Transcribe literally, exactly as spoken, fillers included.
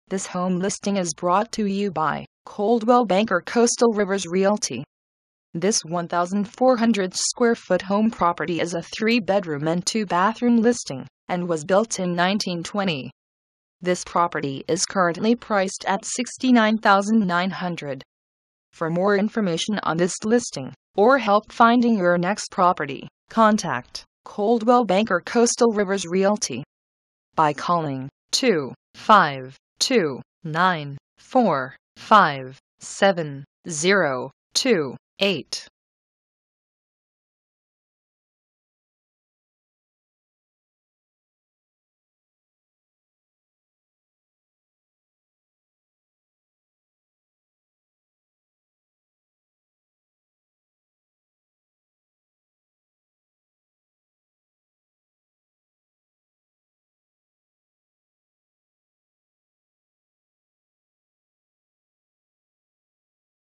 This home listing is brought to you by Coldwell Banker Coastal Rivers Realty. This one thousand four hundred square foot home property is a three bedroom and two bathroom listing and was built in nineteen twenty. This property is currently priced at sixty-nine thousand nine hundred dollars. For more information on this listing or help finding your next property, contact Coldwell Banker Coastal Rivers Realty by calling two five two, nine four five, seven zero two eight.